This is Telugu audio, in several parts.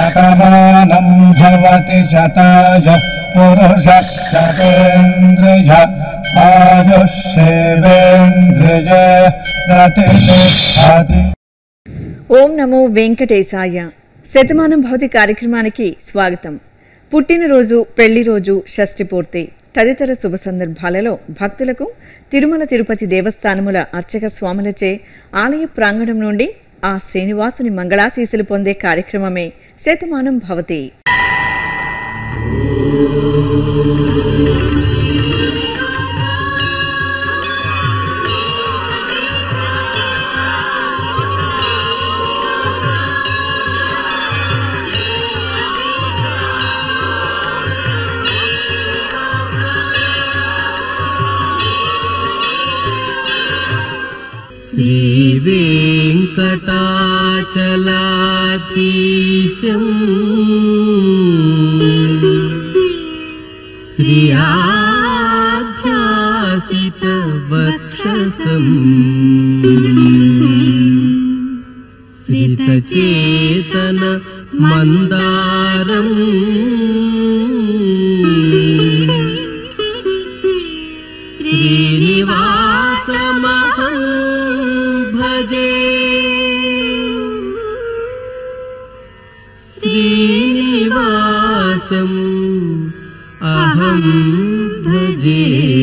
शतमानंभवति शताय पुरुषः शतेन्द्रिय आयुष्येवेन्द्रिय प्रतिष्ठति। ఓం నమో వెంకటేశాయ. శతమానంభవతి కార్యక్రమానికి స్వాగతం. పుట్టినరోజు, పెళ్లి రోజు, షష్ఠి పూర్తి తదితర శుభ సందర్భాలలో భక్తులకు తిరుమల తిరుపతి దేవస్థానముల అర్చక స్వాములచే ఆలయ ప్రాంగణం నుండి ఆ శ్రీనివాసుని మంగళాశీసులు పొందే కార్యక్రమమే శతమానంభవతి. श्रीवेङ्कटाचलाधीशं श्रियाध्यासितवक्षसं श्रितचेतन मन्दारम् श्रीनिवासमहं भजे श्रीनिवासम् अहं भजे.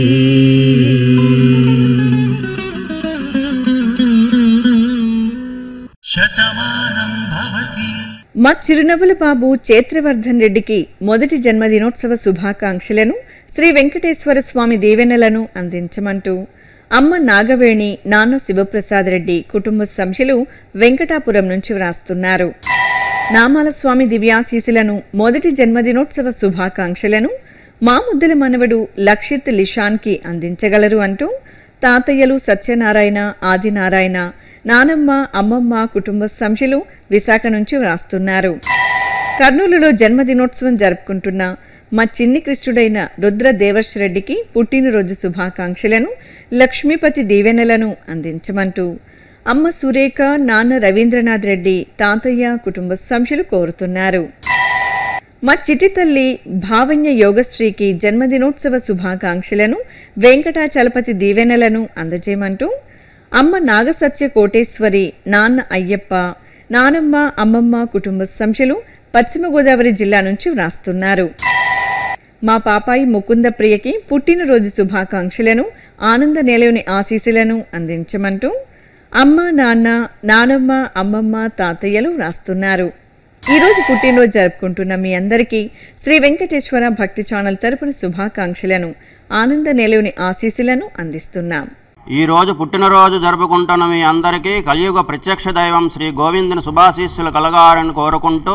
మా చిరునవ్వుల బాబు చేత్రవర్ధన్ రెడ్డికి మొదటి జన్మదినోత్సవ శుభాకాంక్షలను, శ్రీ వెంకటేశ్వర స్వామి దీవెనలను అందించమంటూ అమ్మ నాగవేణి, నాన్న శివప్రసాద్ రెడ్డి కుటుంబ సభ్యులు వెంకటాపురం నుంచి వ్రాస్తున్నారు. నామాల స్వామి దివ్యాశీసులను, మొదటి జన్మదినోత్సవ శుభాకాంక్షలను మా ముద్దల మనవడు లక్షిత్ లిషాన్కి అందించగలరు అంటూ తాతయ్యలు సత్యనారాయణ, ఆదినారాయణ, నానమ్మ, అమ్మమ్మ కుటుంబ సభ్యులు విశాఖ నుంచి వ్రాస్తున్నారు. కర్నూలులో జన్మదినోత్సవం జరుపుకుంటున్న మా చిన్ని కృష్ణుడైన రుద్ర దేవర్షరెడ్డికి పుట్టినరోజు శుభాకాంక్షలను, లక్ష్మీపతి దీవెనలను అందించమంటూ అమ్మ సురేఖ, నాన్న రవీంద్రనాథ్ రెడ్డి, తాతయ్య కుటుంబ సభ్యులు కోరుతున్నారు. మా చిట్టి తల్లి భావన్య యోగశ్రీకి జన్మదినోత్సవ శుభాకాంక్షలను, వెంకటాచలపతి దీవెనలను అందజేయమంటూ అమ్మ నాగసత్య కోటేశ్వరి, నాన్న అయ్యప్ప, నానమ్మ, అమ్మమ్మ కుటుంబ సభ్యులు పశ్చిమ గోదావరి జిల్లా నుంచి వ్రాస్తున్నారు. మా పాపాయి ముకుంద ప్రియకి పుట్టినరోజు శుభాకాంక్షలను, ఆనంద నిలయని ఆశీస్సులను అందించమంటూ అమ్మ, నాన్న, నానమ్మ, అమ్మమ్మ, తాతయ్యలు వ్రాస్తున్నారు. ఈరోజు పుట్టినరోజు జరుపుకుంటున్న మీ అందరికీ శ్రీ వెంకటేశ్వర భక్తి ఛానల్ తరపున శుభాకాంక్షలను, ఆనంద నిలయని ఆశీస్సులను అందిస్తున్నాం. ఈ రోజు పుట్టినరోజు జరుపుకుంటున్న మీ అందరికీ కలియుగ ప్రత్యక్ష దైవం శ్రీ గోవిందుని శుభాశీస్సులు కలగాలని కోరుకుంటూ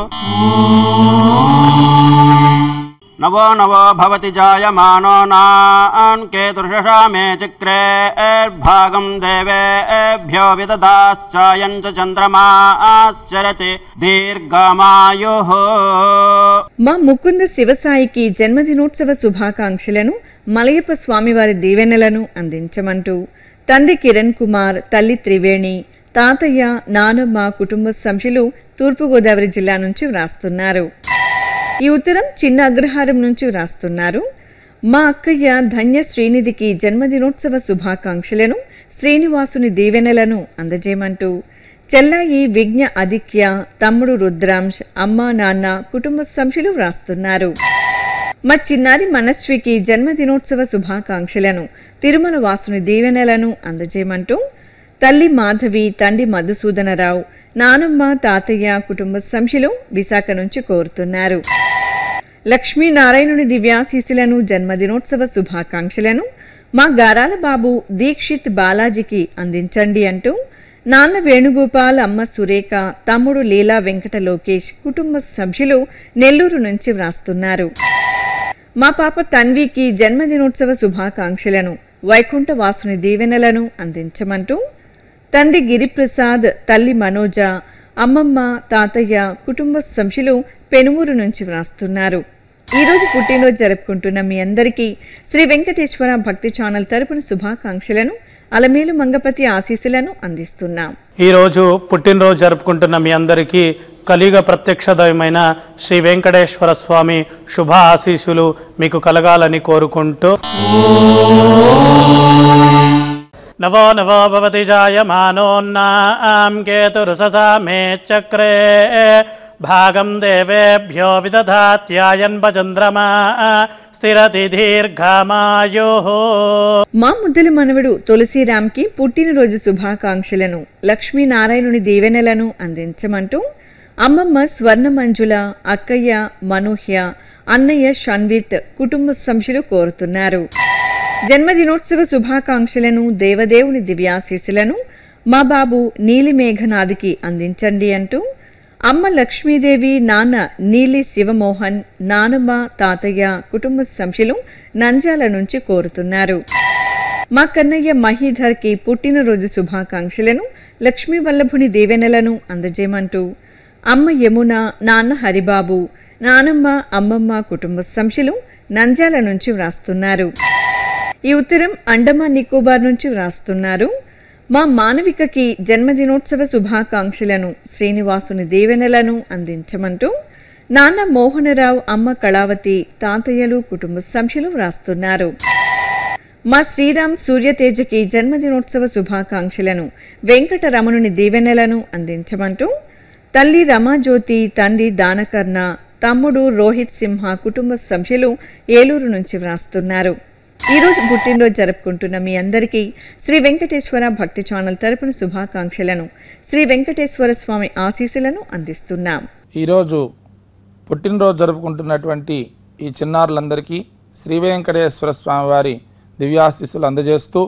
నవో నవో భవతి జాయమానో నాన్ కేతుర్షశామే చక్రే భాగం దేవేభ్యో విదదాశ్చాయం చ చంద్రమాశ్చరతి దీర్ఘమాయుః. మా ముకుంద శివసాయికి జన్మదినోత్సవ శుభాకాంక్షలను, మలయప్ప స్వామివారి దీవెనలను అందించమంటూ తండ్రి కిరణ్ కుమార్, తల్లి త్రివేణి, తాతయ్య, నానమ్మ కుటుంబ సభ్యులు తూర్పుగోదావరి జిల్లా నుంచి వ్రాస్తున్నారు. ఈ ఉత్తరం చిన్న అగ్రహారం నుంచి వ్రాస్తున్నారు. మా అక్కయ్య ధన్య శ్రీనిధికి జన్మదినోత్సవ శుభాకాంక్షలను, శ్రీనివాసుని దీవెనలను అందజేయమంటూ చెల్లాయి విజ్ఞ అదిక్య, తమ్ముడు రుద్రాంశ్, అమ్మ నాన్న కుటుంబ సభ్యులు వ్రాస్తున్నారు. మా చిన్నారి మనస్వికి జన్మదినోత్సవ శుభాకాంక్షలను, తిరుమల వాసుని దీవెనలను అందజేయమంటూ తల్లి మాధవి, తండ్రి మధుసూదనరావు, నానమ్మ, తాతయ్య కుటుంబ సభ్యులు విశాఖ నుంచి కోరుతున్నారు. లక్ష్మీనారాయణుని దివ్యాశీసులను, జన్మదినోత్సవ శుభాకాంక్షలను మా గారాల బాబు దీక్షిత్ బాలాజీకి అందించండి అంటూ నాన్న వేణుగోపాల్, అమ్మ సురేఖ, తమ్ముడు లీలా వెంకట లోకేష్ కుటుంబ సభ్యులు నెల్లూరు నుంచి వ్రాస్తున్నారు. మా పాప తన్వికి జన్మదినోత్సవ శుభాకాంక్షలను, వైకుంఠ వాసుని దీవెనలను అందించమంటూ తండ్రి గిరిప్రసాద్, తల్లి మనోజ, అమ్మమ్మ, తాతయ్య కుటుంబ సభ్యులు పెనుమూరు నుంచి వ్రాస్తున్నారు. ఈరోజు పుట్టినరోజు జరుపుకుంటున్న మీ అందరికీ శ్రీ వెంకటేశ్వర భక్తి ఛానల్ తరపున శుభాకాంక్షలను, అలమేలు మంగపతి ఆశీస్సులను అందిస్తున్నాం. ఈరోజు పుట్టినరోజు జరుపుకుంటున్న మీ అందరికీ కలియుగ ప్రత్యక్ష దైవమైన శ్రీ వెంకటేశ్వర స్వామి శుభ ఆశీస్సులు మీకు కలగాలని కోరుకుంటూ నవో నవో భవతి జాయమానోన్నాం కేతురుససామే చక్రే భాగం దేవేభ్యో విదధాత్యాయన్ప చంద్రమా స్థిరతి దీర్ఘమాయో. మా ముద్దల మనవడు తులసిరామ్కి పుట్టినరోజు శుభాకాంక్షలను, లక్ష్మీనారాయణుని దీవెనలను అందించమంటూ అమ్మమ్మ స్వర్ణమంజుల, అక్కయ్య మనూహ్య, అన్నయ్య షన్విత్ కుటుంబ సభ్యులు కోరుతున్నారు. జన్మదినోత్సవ శుభాకాంక్షలను, దేవదేవుని దివ్యాశీస్సులను మా బాబు నీలిమేఘనాథ్కి అందించండి అంటూ అమ్మ లక్ష్మీదేవి, నాన్న నీలి శివమోహన్, నానమ్మ, తాతయ్య కుటుంబ సభ్యులు నంద్యాల నుంచి కోరుతున్నారు. మా కన్నయ్య మహీధర్కి పుట్టినరోజు శుభాకాంక్షలను, లక్ష్మీ వల్లభుని దీవెనలను అందజేయమంటూ అమ్మ యమున, నాన్న హరిబాబు, నానమ్మ, అమ్మమ్మ కుటుంబ సభ్యులు నంద్యాల నుంచి వ్రాస్తున్నారు. ఈ ఉత్తరం అండమాన్ నికోబార్ నుంచి వ్రాస్తున్నారు. మా మానవికకి జన్మదినోత్సవ శుభాకాంక్షలను, శ్రీనివాసుని దీవెనలను అందించమంటూ నాన్న మోహనరావు, అమ్మ కళావతి, తాతయ్యలు కుటుంబ సభ్యులు వ్రాస్తున్నారు. మా శ్రీరామ్ సూర్యతేజకి జన్మదినోత్సవ శుభాకాంక్షలను, వెంకటరమణుని దీవెనలను అందించమంటూ తల్లి రమాజ్యోతి, తండ్రి దానకర్ణ, తమ్ముడు రోహిత్ సింహ కుటుంబ సభ్యులు ఏలూరు నుంచి వ్రాస్తున్నారు. ఈరోజు పుట్టినరోజు జరుపుకుంటున్న మీ అందరికీ శ్రీ వెంకటేశ్వర భక్తి ఛానల్ తరపున శుభాకాంక్షలను, శ్రీ వెంకటేశ్వర స్వామి ఆశీస్సులను అందిస్తున్నాం. ఈరోజు పుట్టినరోజు జరుపుకుంటున్నటువంటి ఈ చిన్నారులందరికీ శ్రీ వెంకటేశ్వర స్వామి వారి దివ్యాశీస్సులు అందజేస్తూ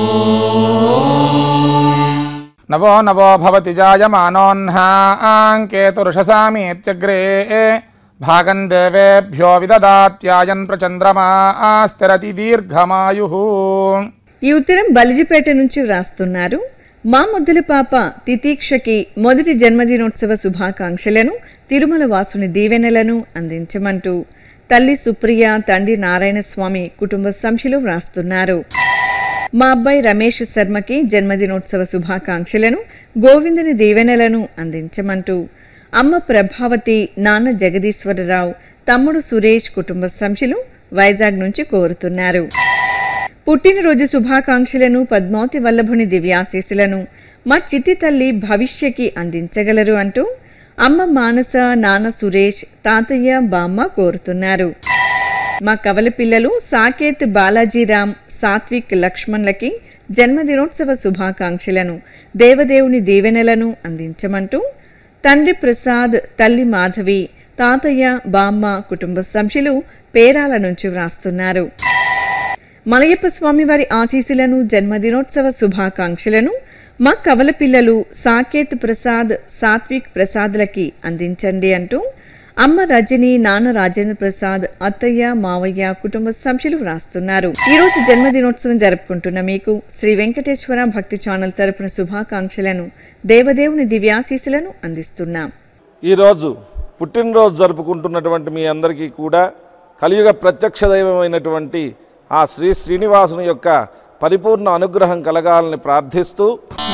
నవో నవో భవతి జాయమానోన్హాం కేతురుషసామీత్యగ్రే భాగం దేవేభ్యో విదధాత్యాయన్ ప్రచంద్రమా స్థిరతి దీర్ఘమాయుః. ఈ ఉత్తరం బలిజిపేట నుంచి వ్రాస్తున్నారు. మా ముద్దుల పాప తితీక్షకి మొదటి జన్మదినోత్సవ శుభాకాంక్షలను, తిరుమల వాసుని దీవెనలను అందించమంటూ తల్లి సుప్రియ, తండ్రి నారాయణస్వామి కుటుంబ సభ్యులు వ్రాస్తున్నారు. మా అబ్బాయి రమేష్ శర్మకి జన్మదినోత్సవ శుభాకాంక్షలను, గోవిందుని దీవెనలను అందించమంటూ అమ్మ ప్రభావతి, నాన్న జగదీశ్వరరావు, తమ్ముడు సురేష్ కుటుంబ సభ్యులు వైజాగ్ నుంచి కోరుతున్నారు. పుట్టినరోజు శుభాకాంక్షలను, పద్మావతి వల్లభుని దివ్యాశీస్సులను మా చిట్టి తల్లి భవిష్యకి అందించగలరు అంటూ అమ్మ మానస, నాన్న సురేష్, తాతయ్య, బామ్మ కోరుతున్నారు. మా కవల పిల్లలు సాకేత్, బాలాజీరామ్, సాత్విక్, లక్ష్మణ్లకి జన్మదినోత్సవ శుభాకాంక్షలను, దేవదేవుని దీవెనలను అందించమంటూ తండ్రి ప్రసాద్, తల్లి మాధవి, తాతయ్య, బామ్మ కుటుంబ సభ్యులు పేరాల నుంచి వ్రాస్తున్నారు. మలయప్ప స్వామి వారి ఆశీస్సులను, జన్మదినోత్సవ శుభాకాంక్షలను మా కవల పిల్లలు సాకేత్ ప్రసాద్, సాత్విక్ ప్రసాద్లకి అందించండి అంటూ అమ్మ రజని, నాన్న రాజేంద్ర ప్రసాద్, అత్తయ్య, మావయ్య కుటుంబ సభ్యులు వ్రాస్తున్నారు. ఈ రోజు జన్మదినోత్సవం జరుపుకుంటున్న మీకు శ్రీ వెంకటేశ్వర భక్తి ఛానల్ తరపున శుభాకాంక్షలను, దేవదేవుని దివ్యాశీస్సులను అందిస్తున్నాం. ఈరోజు పుట్టినరోజు జరుపుకుంటున్నటువంటి మీ అందరికీ కూడా కలియుగ ప్రత్యక్ష దైవమైనటువంటి ఆ శ్రీ శ్రీనివాసుని యొక్క పరిపూర్ణ అనుగ్రహం కలగాలని ప్రార్థిస్తూ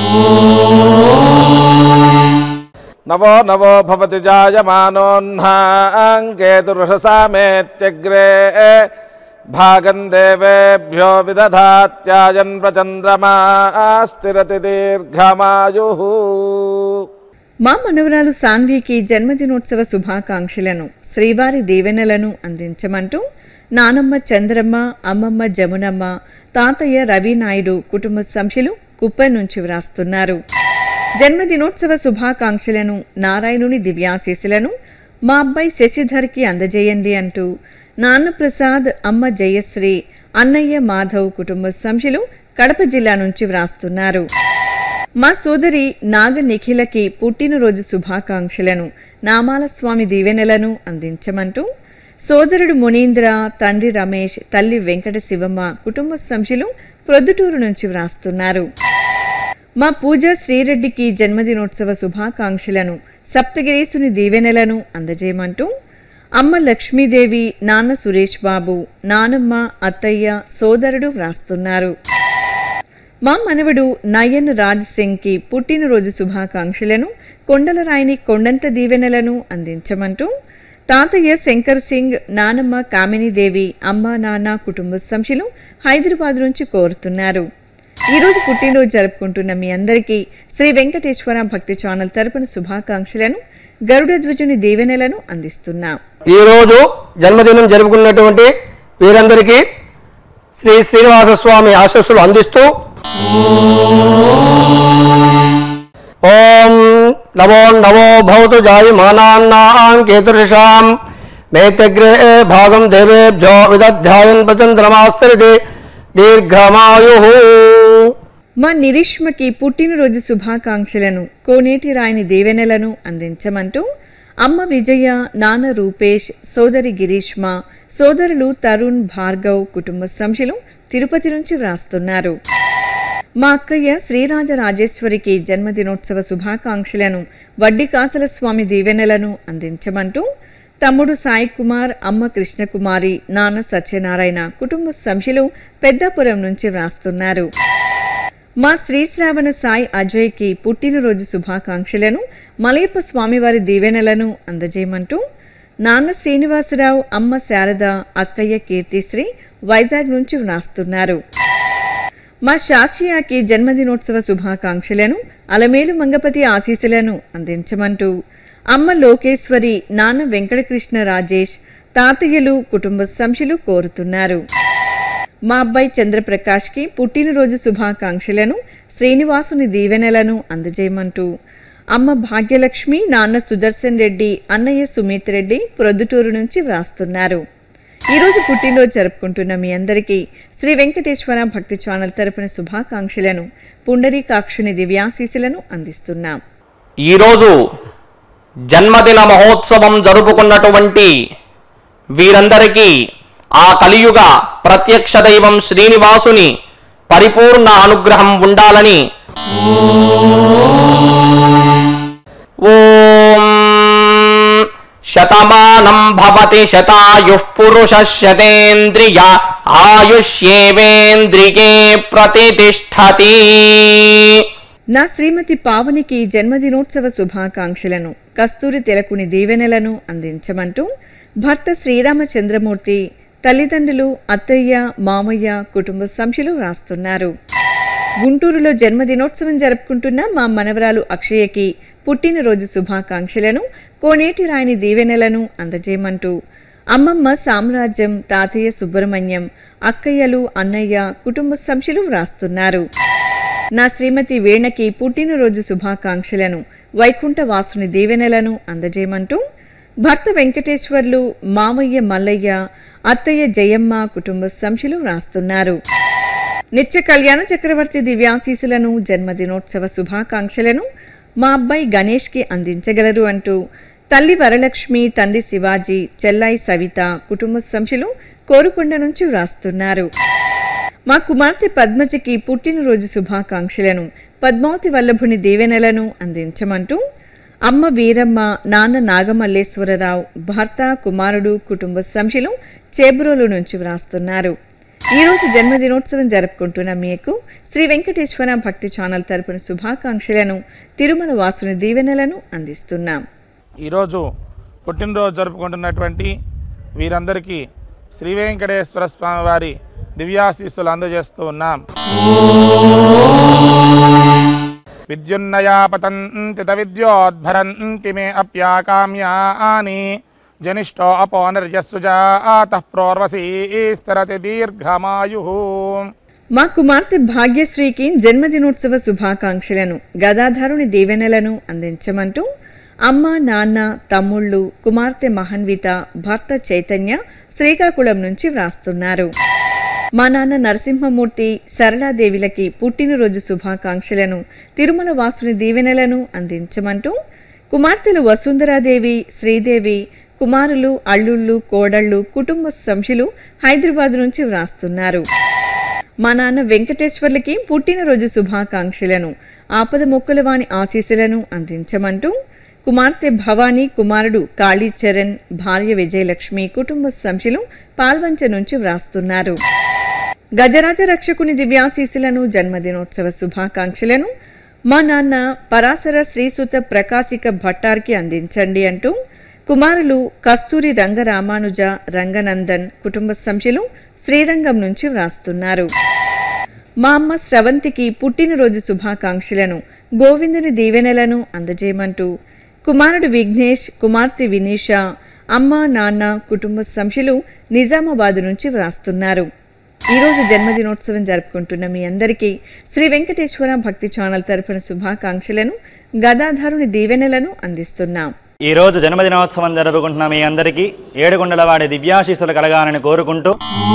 నవో నవో భవతి జాయమానోన్హాం కేతురుషసామేత్యగ్రే భాగం దేవేభ్యో విదధాత్యాయన్ ప్రచంద్రమా స్థిరతి దీర్ఘమాయుః. మా మనవరాలు సాన్వికి జన్మదినోత్సవ శుభాకాంక్షలను, శ్రీవారి దీవెనలను అందించమంటూ నానమ్మ చంద్రమ్మ, అమ్మమ్మ జమునమ్మ, తాతయ్య రవినాయుడు కుటుంబ సభ్యులు కుప్ప నుంచి వ్రాస్తున్నారు. జన్మదినోత్సవ శుభాకాంక్షలను, నారాయణుని దివ్యాశీస్సులను మా అబ్బాయి శశిధర్కి అందజేయండి అంటూ నాన్న ప్రసాద్, అమ్మ జయశ్రీ, అన్నయ్య మాధవ్ కుటుంబ సభ్యులు కడప జిల్లా నుంచి వ్రాస్తున్నారు. మా సోదరి నాగ నిఖిలకి పుట్టినరోజు శుభాకాంక్షలను, నామాల స్వామి దీవెనలను అందించమంటూ సోదరుడు మునీంద్ర, తండ్రి రమేష్, తల్లి వెంకట శివమ్మ కుటుంబ సభ్యులు ప్రొద్దుటూరు నుంచి వ్రాస్తున్నారు. మా పూజ శ్రీరెడ్డికి జన్మదినోత్సవ శుభాకాంక్షలను, సప్తగిరీసుని దీవెనలను అందజేయమంటూ అమ్మ లక్ష్మీదేవి, నాన్న సురేష్ బాబు, నానమ్మ, అత్తయ్య, సోదరుడు వ్రాస్తున్నారు. మా మనవడు నయన్ రాజ్ సింగ్కి పుట్టినరోజు శుభాకాంక్షలను, కొండలరాయిని కొండంత దీవెనలను అందించమంటూ తాతయ్య శంకర్ సింగ్, నానమ్మ కామినీదేవి, అమ్మ నాన్న కుటుంబ సభ్యులు హైదరాబాద్ నుంచి కోరుతున్నారు. ఈరోజు పుట్టినరోజు జరుపుకుంటున్న మీ అందరికీ శ్రీ వెంకటేశ్వర భక్తి ఛానల్ తరపున శుభాకాంక్షలను, గరుడ ధ్వజుని దీవెనలను అందిస్తున్నాం. ఈరోజు జన్మదినం జరుపుకున్నటువంటి వీరందరికీ శ్రీ శ్రీనివాస స్వామి ఆశీస్సులు అందిస్తూ ఓం నమో నమో భవతు జాయమానాన్నాం కేతుర్షాం మేతగ్రే భాగం దేవేభ్యో విదధ్యాయన్ ప్రచంద్రమాస్తరితే దీర్ఘమాయుః. మా నిరీష్మకి పుట్టినరోజు శుభాకాంక్షలను, కోనేటి రాయిని దీవెనలను అందించమంటూ అమ్మ విజయ, నాన్న రూపేష్, సోదరి గిరీష్మ, సోదరులు తరుణ్, భార్గవ్ కుటుంబ సభ్యులు తిరుపతి నుంచి వ్రాస్తున్నారు. మా అక్కయ్య శ్రీరాజరాజేశ్వరికి జన్మదినోత్సవ శుభాకాంక్షలను, వడ్డీ కాసల స్వామి దీవెనలను అందించమంటూ తమ్ముడు సాయి కుమార్, అమ్మ కృష్ణకుమారి, నాన్న సత్యనారాయణ కుటుంబ సభ్యులు పెద్దాపురం నుంచి వ్రాస్తున్నారు. మా శ్రీశ్రావణ సాయి అజయ్కి పుట్టినరోజు శుభాకాంక్షలను, మలయప్ప స్వామివారి దీవెనలను అందజేయమంటూ నాన్న శ్రీనివాసరావు, అమ్మ శారద, అక్కయ్య కీర్తిశ్రీ వైజాగ్ నుంచి వ్రాస్తున్నారు. మా శాషియాకి జన్మదినోత్సవ శుభాకాంక్షలను, అలమేలు మంగపతి ఆశీస్సులను అందించమంటూ అమ్మ లోకేశ్వరి, నాన్న వెంకటకృష్ణ రాజేష్, తాతయ్యలు కుటుంబ సభ్యులు కోరుతున్నారు. మా అబ్బాయి చంద్రప్రకాష్కి పుట్టినరోజు శుభాకాంక్షలను, శ్రీనివాసుని దీవెనలను అందజేయమంటూ అమ్మ భాగ్యలక్ష్మి, నాన్న సుదర్శన్ రెడ్డి, అన్నయ్య సుమిత్ రెడ్డి ప్రొద్దుటూరు నుంచి వ్రాస్తున్నారు. ఈరోజు పుట్టినరోజు జరుపుకుంటున్న మీ అందరికీ శ్రీ వెంకటేశ్వర భక్తి ఛానల్ తరపున శుభాకాంక్షలను, పుండరీకాక్షుని దివ్యాశీస్సులను అందిస్తున్నాం. ఈరోజు జన్మదిన మహోత్సవం జరుపుకున్నటువంటి వీరందరికీ ఆ కలియుగ ప్రత్యక్ష దైవం శ్రీనివాసుని పరిపూర్ణ అనుగ్రహం ఉండాలని ఓం శతమానం భవతి శతాయుః పురుషః శతేంద్రియ ఆయుష్యేవేంద్రికే ప్రతిష్ఠతి. నా శ్రీమతి పావనికి జన్మదినోత్సవ శుభాకాంక్షలను, కస్తూరి తిలకుని దీవెనలను అందించమంటూ భర్త శ్రీరామచంద్రమూర్తి, తల్లిదండ్రులు, అత్తయ్య, మామయ్య కుటుంబ సభ్యులు వ్రాస్తున్నారు. గుంటూరులో జన్మదినోత్సవం జరుపుకుంటున్న మా మనవరాలు అక్షయకి పుట్టినరోజు శుభాకాంక్షలను, కోనేటి రాయిని దీవెనలను అందజేయమంటూ అమ్మమ్మ సామ్రాజ్యం, తాతయ్య సుబ్రహ్మణ్యం, అక్కయ్యలు, అన్నయ్య కుటుంబ సభ్యులు వ్రాస్తున్నారు. నా శ్రీమతి వీణకి పుట్టినరోజు శుభాకాంక్షలను, వైకుంఠ వాసుని దీవెనలను అందజేయమంటూ భర్త వెంకటేశ్వర్లు, మామయ్య మల్లయ్య, అత్తయ్య జయమ్మ కుటుంబ సభ్యులు వ్రాస్తున్నారు. నిత్య కళ్యాణ చక్రవర్తి దివ్యాశీసులను, జన్మదినోత్సవ శుభాకాంక్షలను మా అబ్బాయి గణేష్కి అందించగలరు అంటూ తల్లి వరలక్ష్మి, తండ్రి శివాజీ, చెల్లాయి సవిత కుటుంబ సభ్యులు కోరుకొండ నుంచి వ్రాస్తున్నారు. మా కుమార్తె పద్మజకి పుట్టినరోజు శుభాకాంక్షలను, పద్మావతి వల్లభుని దీవెనలను అందించమంటూ అమ్మ వీరమ్మ, నాన్న నాగమల్లేశ్వరరావు, భర్త, కుమారుడు కుటుంబ సభ్యులు చేబ్రోలు నుంచి వ్రాస్తున్నారు. ఈరోజు జన్మదినోత్సవం జరుపుకుంటున్న మీకు శ్రీ వెంకటేశ్వర భక్తి ఛానల్ తరపున శుభాకాంక్షలను, తిరుమల వాసుని దీవెనలను అందిస్తున్నాం. ఈరోజు పుట్టినరోజు జరుపుకుంటున్నటువంటి వీరందరికీ శ్రీ వెంకటేశ్వర స్వామి వారి దివ్యాశీస్సులు అందజేస్తూ ఉన్నాం. విద్యున్నయా పతంతి విద్యోద్భరంతి మే అప్యాకామ్యాని జనిష్టో అపోనర్యస్సుజాతః ప్రోర్వసీస్తరతి దీర్ఘమాయుః. మా కుమార్తె భాగ్యశ్రీకి జన్మదినోత్సవ శుభాకాంక్షలను, గదాధారుని దీవెనలను అందించమంటూ అమ్మ, నాన్న, తమ్ముళ్ళు, కుమార్తె మహన్విత, భర్త చైతన్య శ్రీకాకుళం నుంచి వ్రాస్తున్నారు. మా నాన్న నరసింహమూర్తి, సరళాదేవిలకి పుట్టినరోజు శుభాకాంక్షలను, తిరుమల వాసుని దీవెనలను అందించమంటూ కుమార్తెలు వసుంధరాదేవి, శ్రీదేవి, కుమారులు, అల్లుళ్ళు, కోడళ్ళు కుటుంబ సభ్యులు హైదరాబాద్ నుంచి వ్రాస్తున్నారు. మా నాన్న వెంకటేశ్వర్లకి పుట్టినరోజు శుభాకాంక్షలను, ఆపద మొక్కులవాని ఆశీస్సులను అందించమంటూ కుమార్తె భవానీ, కుమారుడు కాళీచరణ్, భార్య విజయలక్ష్మి కుటుంబ సభ్యులు పాల్వంచ నుంచి వ్రాస్తున్నారు. గజరాజ రక్షకుని దివ్యాశీస్సులను, జన్మదినోత్సవ శుభాకాంక్షలను మా నాన్న పరాశర శ్రీసుత ప్రకాశిక భట్టార్కి అందించండి అంటూ కుమారులు కస్తూరి రంగరామానుజ రంగనందన్ కుటుంబ సభ్యులు శ్రీరంగం నుంచి వ్రాస్తున్నారు. మా అమ్మ స్రవంతికి పుట్టినరోజు శుభాకాంక్షలను, గోవిందుని దీవెనలను అందజేయమంటూ కుమారుడు విఘ్నేష్, కుమార్తె వినీష, అమ్మ నాన్న కుటుంబ సభ్యులు నిజామాబాద్ నుంచి వ్రాస్తున్నారు. ఈరోజు జన్మదినోత్సవం జరుపుకుంటున్న మీ అందరికీ శ్రీ వెంకటేశ్వర భక్తి ఛానల్ తరపున శుభాకాంక్షలను, గదాధారుని దీవెనలను అందిస్తున్నాం. ఈ రోజు జన్మదినోత్సవం జరుపుకుంటున్న మీ అందరికీ ఏడుగుండలవాడి దివ్యాశీస్సులు కలగాలని కోరుకుంటూ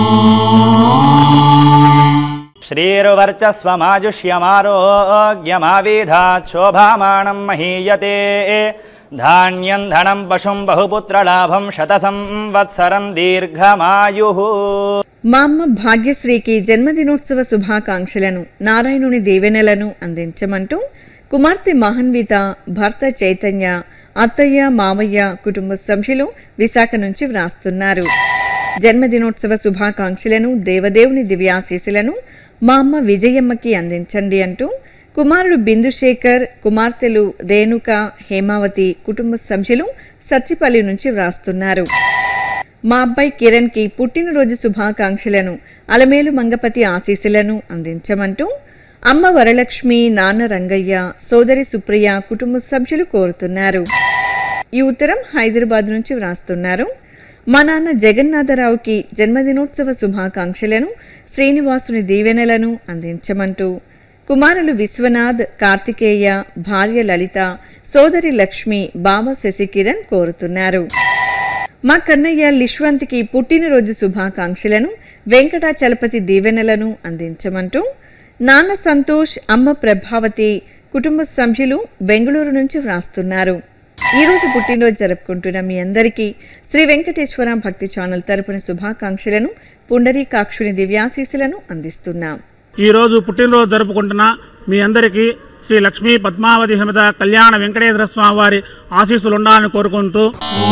శ్రీరువర్చస్వమాజుష్యమారోగ్యమావిధాత్ శోభామానం మహీయతే ధాన్యం ధనం పశుం బహుపుత్రలాభం శత సంవత్సరం దీర్ఘమాయుః. మా అమ్మ భాగ్యశ్రీకి జన్మదినోత్సవ శుభాకాంక్షలను, నారాయణుని దీవెనలను అందించమంటూ కుమార్తె మహన్విత, భర్త చైతన్య, అత్తయ్య మామయ్య కుటుంబ సభ్యులు విశాఖ నుంచి వ్రాస్తున్నారు. జన్మదినోత్సవ శుభాకాంక్షలను, దేవదేవుని దివ్యాశీస్సులను మా అమ్మ విజయమ్మకి అందించండి అంటూ కుమారుడు బిందుశేఖర్, కుమార్తెలు రేణుక, హేమావతి కుటుంబ సభ్యులు సచ్చిపల్లి నుంచి వ్రాస్తున్నారు. మా అబ్బాయి కిరణ్కి పుట్టినరోజు శుభాకాంక్షలను, అలమేలు మంగపతి ఆశీస్సులను అందించమంటూ అమ్మ వరలక్ష్మి, నాన్న రంగయ్య, సోదరి సుప్రియ కుటుంబ సభ్యులు కోరుతున్నారు. ఈ ఉత్తరం హైదరాబాద్ నుంచి వ్రాస్తున్నారు. మా నాన్న జగన్నాథరావుకి జన్మదినోత్సవ శుభాకాంక్షలను, శ్రీనివాసుని దీవెనలను అందించమంటూ కుమారులు విశ్వనాథ్, కార్తికేయ, భార్య లలిత, సోదరి లక్ష్మి, బావ శశికిరణ్ కోరుతున్నారు. మా కన్నయ్య లిశ్వంత్కి పుట్టినరోజు శుభాకాంక్షలను, వెంకటాచలపతి దీవెనలను అందించమంటూ నాన్న సంతోష్, అమ్మ ప్రభావతి కుటుంబ సభ్యులు బెంగళూరు నుంచి వ్రాస్తున్నారు. ఈరోజు పుట్టినరోజు జరుపుకుంటున్న మీ అందరికీ శ్రీ వెంకటేశ్వర భక్తి ఛానల్ తరపున శుభాకాంక్షలను, పుండరీకాక్షుని దివ్యాశీస్సులను అందిస్తున్నాం. ఈరోజు పుట్టినరోజు జరుపుకుంటున్న మీ అందరికీ శ్రీ లక్ష్మీ పద్మావతి సమేత కళ్యాణ వెంకటేశ్వర స్వామి వారి ఆశీస్సులు ఉండాలని కోరుకుంటూ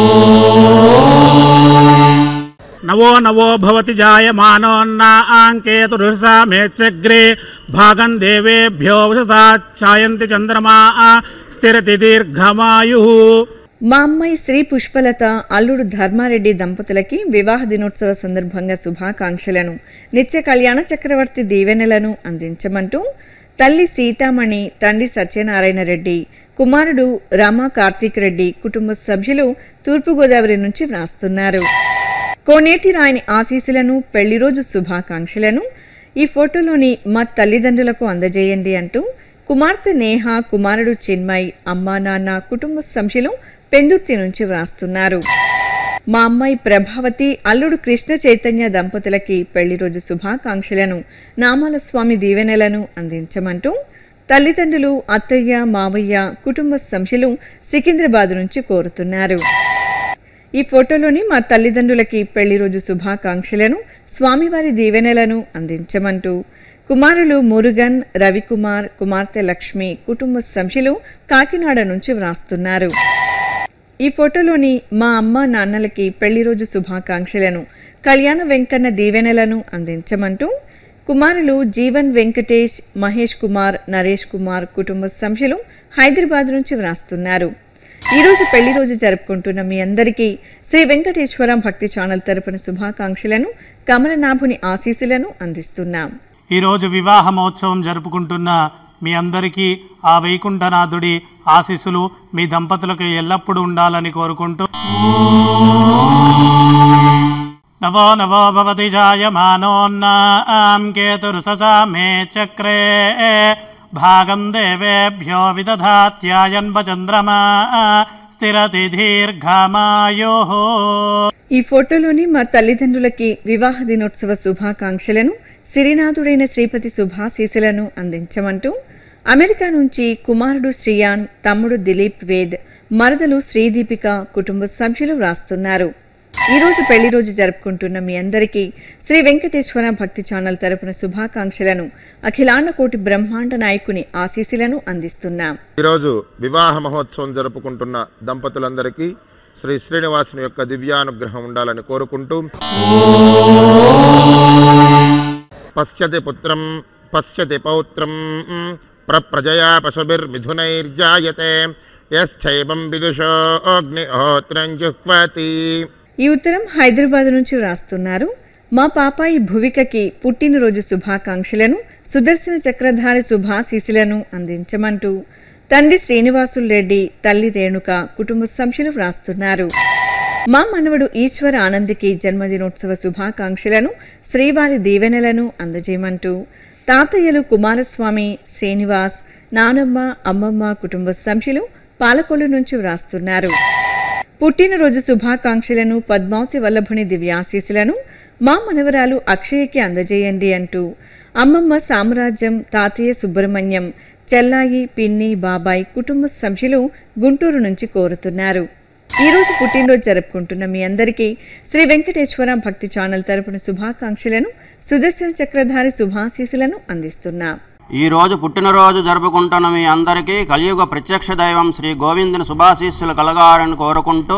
నవో నవో భవతి జాయమానోన్నాంకేతురుషా మేచ్చగ్రే భాగం దేవేభ్యో వసతాఛాయంతి చంద్రమా స్థిరతి దీర్ఘమాయు. మా అమ్మాయి శ్రీ పుష్పలత, అల్లుడు ధర్మారెడ్డి దంపతులకి వివాహ దినోత్సవ సందర్భంగా శుభాకాంక్షలను, నిత్య కళ్యాణ చక్రవర్తి దీవెనలను అందించమంటూ తల్లి సీతామణి, తండ్రి సత్యనారాయణ రెడ్డి, కుమారుడు రామా కార్తీక్ రెడ్డి కుటుంబ సభ్యులు తూర్పుగోదావరి నుంచి వ్రాస్తున్నారు. కోనేటి రాయని ఆశీస్సులను, పెళ్లి రోజు శుభాకాంక్షలను ఈ ఫోటోలోని మా తల్లిదండ్రులకు అందజేయండి అంటూ కుమార్తె నేహ, కుమారుడు చిన్మయ్, అమ్మా నాన్న కుటుంబ సభ్యులు పెందుర్తి నుంచి వ్రాస్తున్నారు. మా అమ్మాయి ప్రభావతి, అల్లుడు కృష్ణ చైతన్య దంపతులకి పెళ్లి రోజు శుభాకాంక్షలను, నామాల స్వామి దీవెనలను అందించమంటూ తల్లిదండ్రులు, అత్తయ్య మావయ్య కుటుంబ సభ్యులు సికింద్రాబాద్ నుంచి కోరుతున్నారు. ఈ ఫోటోలోని మా తల్లిదండ్రులకి పెళ్లి రోజు శుభాకాంక్షలను, స్వామివారి దీవెనలను అందించమంటూ కుమారులు మురుగన్, రవికుమార్, కుమార్తె లక్ష్మి కుటుంబ సభ్యులు కాకినాడ నుంచి వ్రాస్తున్నారు. ఈ ఫోటోలోని మా అమ్మ నాన్నలకి పెళ్లి రోజు శుభాకాంక్షలను, కళ్యాణ వెంకన్న దీవెనలను అందించమంటూ కుమారులు జీవన్ వెంకటేష్, మహేష్ కుమార్, నరేష్ కుమార్ కుటుంబ సభ్యులు హైదరాబాద్ నుంచి వ్రాస్తున్నారు. ఈరోజు పెళ్లి రోజు జరుపుకుంటున్న మీ అందరికీ శ్రీ వెంకటేశ్వర భక్తి ఛానల్ తరపున శుభాకాంక్షలను, కమలనాభుని ఆశీస్సులను అందిస్తున్నాం. ఈరోజు వివాహ మహోత్సవం జరుపుకుంటున్న మీ అందరికీ ఆ వైకుంఠనాథుడి ఆశీస్సులు మీ దంపతులకు ఎల్లప్పుడూ ఉండాలని కోరుకుంటూ నవో నవో భవతి జాయమానోన్నాం కేతురుససా మే చక్రే భాగం దేవేభ్యో విదధాత్యాయన్వ చంద్రమా స్థిరతి దీర్ఘమాయోః. ఈ ఫోటోలోని మా తల్లిదండ్రులకి వివాహ దినోత్సవ శుభాకాంక్షలను, సిరినాథుడైన శ్రీపతి శుభాశీస్సులను అందించమంటూ అమెరికా నుంచి కుమారుడు శ్రీయాన్, తమ్ముడు దిలీప్ వేద్, మరదలు శ్రీదీపిక కుటుంబ సభ్యులు వ్రాస్తున్నారు. ఈరోజు పెళ్లి రోజు జరుపుకుంటున్న మీ అందరికీ శ్రీ వెంకటేశ్వర భక్తి ఛానల్ తరపున శుభాకాంక్షలను, అఖిలాండ కోటి బ్రహ్మాండ నాయకుని ఆశీస్సులను అందిస్తున్నాం. ఈరోజు వివాహ మహోత్సవం జరుపుకుంటున్న దంపతులందరికీ శ్రీ శ్రీనివాసుని యొక్క దివ్యానుగ్రహం ఉండాలని కోరుకుంటూ పశ్యతి పుత్రం పశ్యతి పౌత్రం ప్రజయా పశుభిర్మిథునైర్జాయతే యశ్చైవం విదుషో అగ్నిహోత్రం జుహ్వతి. ఈ ఉత్తరం హైదరాబాద్ నుంచి వ్రాస్తున్నారు. మా పాపాయి భువికకి పుట్టినరోజు శుభాకాంక్షలను, సుదర్శన చక్రధారి శుభాశీసులను అందించమంటూ తండ్రి శ్రీనివాసులు రెడ్డి, తల్లి రేణుక కుటుంబ సభ్యులు వ్రాస్తున్నారు. మా మనవడు ఈశ్వర ఆనంద్కి జన్మదినోత్సవ శుభాకాంక్షలను, శ్రీవారి దీవెనలను అందజేయమంటూ తాతయ్యలు కుమారస్వామి, శ్రీనివాస్, నానమ్మ, అమ్మమ్మ కుటుంబ సభ్యులు పాలకొల్లు నుంచి వ్రాస్తున్నారు. పుట్టినరోజు శుభాకాంక్షలను, పద్మావతి వల్లభుని దివ్యాశీసులను మా మనవరాలు అక్షయకి అందజేయండి అంటూ అమ్మమ్మ సామ్రాజ్యం, తాతయ్య సుబ్రహ్మణ్యం, చెల్లాయి, పిన్ని, బాబాయ్ కుటుంబ సభ్యులు గుంటూరు నుంచి కోరుతున్నారు. ఈరోజు పుట్టినరోజు జరుపుకుంటున్న మీ అందరికీ శ్రీ వెంకటేశ్వర భక్తి ఛానల్ తరపున శుభాకాంక్షలను, సుదర్శన చక్రధారి శుభాశీసులను అందిస్తున్నాం. ఈ రోజు పుట్టినరోజు జరుపుకుంటున్న మీ అందరికీ కలియుగ ప్రత్యక్ష దైవం శ్రీ గోవిందుని శుభాశీస్సులు కలగాలని కోరుకుంటూ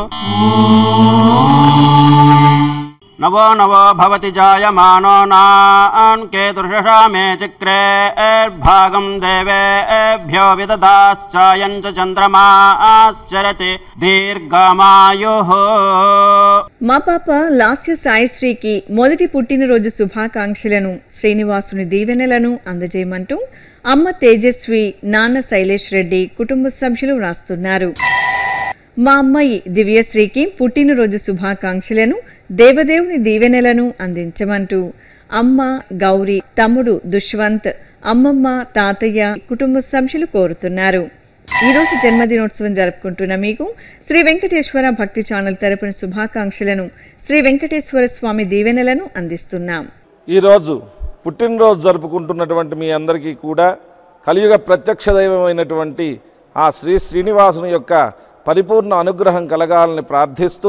నవో నవో భవతి జాయమానో నాన్ కేతుర్షషా మే చక్రే భాగం దేవేభ్యో విదదాశ్చాయం చ చంద్రమాశ్చరతి దీర్ఘమాయుః. మా పాప లాస్య సాయిశ్రీకి మొదటి పుట్టినరోజు శుభాకాంక్షలను, శ్రీనివాసుని దీవెనలను అందజేయమంటూ అమ్మ తేజస్వి, నాన్న శైలేష్ రెడ్డి కుటుంబ సభ్యులు వ్రాస్తున్నారు. మా అమ్మాయి దివ్యశ్రీకి పుట్టినరోజు శుభాకాంక్షలను, దేవదేవుని దీవెనలను అందించమంటూ అమ్మ గౌరీ, తమ్ముడు దుష్వంత్, అమ్మమ్మ, తాతయ్య కుటుంబ సభ్యులు కోరుతున్నారు. ఈరోజు జన్మదినోత్సవం జరుపుకుంటున్న మీకు శ్రీ వెంకటేశ్వర భక్తి ఛానల్ తరపున శుభాకాంక్షలను, శ్రీ వెంకటేశ్వర స్వామి దీవెనలను అందిస్తున్నాం. ఈరోజు పుట్టినరోజు జరుపుకుంటున్నటువంటి మీ అందరికీ కూడా కలియుగ ప్రత్యక్ష దైవమైనటువంటి ఆ శ్రీ శ్రీనివాసుని యొక్క పరిపూర్ణ అనుగ్రహం కలగాలని ప్రార్థిస్తూ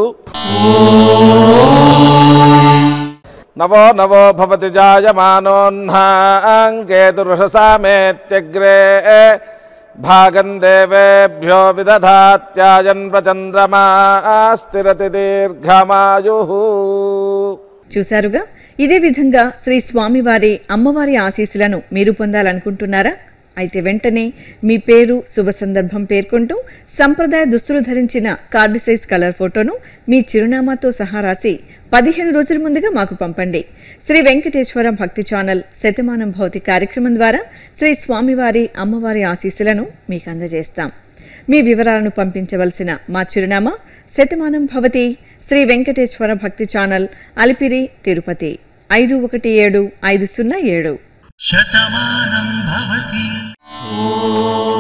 నవో నవో భవతి జాయమానోన్హాం కేతుర్షసా మేత్యగ్రే భాగం దేవేభ్యో విదధాత్యాయన్ ప్రచంద్రమా స్థిరతి దీర్ఘమాయుః. చూశారుగా, ఇదే విధంగా శ్రీ స్వామివారి, అమ్మవారి ఆశీస్సులను మీరు పొందాలనుకుంటున్నారా? అయితే వెంటనే మీ పేరు, శుభ సందర్భం పేర్కొంటూ సంప్రదాయ దుస్తులు ధరించిన కార్డు సైజ్ కలర్ ఫోటోను మీ చిరునామాతో సహా రాసి 15 రోజుల ముందుగా మాకు పంపండి. శ్రీ వెంకటేశ్వర భక్తి ఛానల్ శతమానంభవతి కార్యక్రమం ద్వారా శ్రీ స్వామివారి, అమ్మవారి ఆశీస్సులను మీకు అందజేస్తాం. మీ వివరాలను పంపించవలసిన మా చిరునామా శతమానంభవతి, శ్రీ వెంకటేశ్వర భక్తి ఛానల్, అలిపిరి, తిరుపతి 517507. శతమానం భవతి.